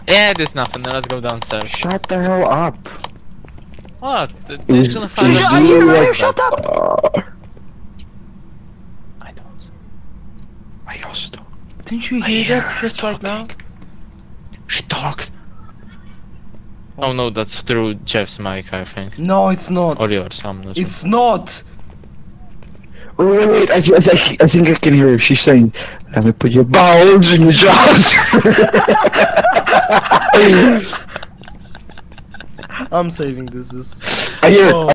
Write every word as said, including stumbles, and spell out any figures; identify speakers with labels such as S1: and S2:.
S1: Yeah, there's nothing. Now let's go downstairs.
S2: Shut the hell up.
S1: What?
S2: It's-
S1: He's gonna find
S2: it's
S1: us.
S3: I hear, I
S2: like
S3: hear, shut up!
S2: Uh,
S1: I don't.
S2: I also don't.
S3: Didn't you
S1: I
S3: hear
S1: hear
S3: that
S1: her
S3: just right now?
S1: talking. She talked. Oh no, that's through Jeff's mic, I think.
S3: No, it's not.
S1: Or yours, I'm not sure.
S3: It's not!
S2: Wait, wait, wait, I, th I, th I think I can hear her. She's saying, let me put your balls in your jaws.
S3: I'm saving this, this is...
S2: I hear it.
S1: Oh.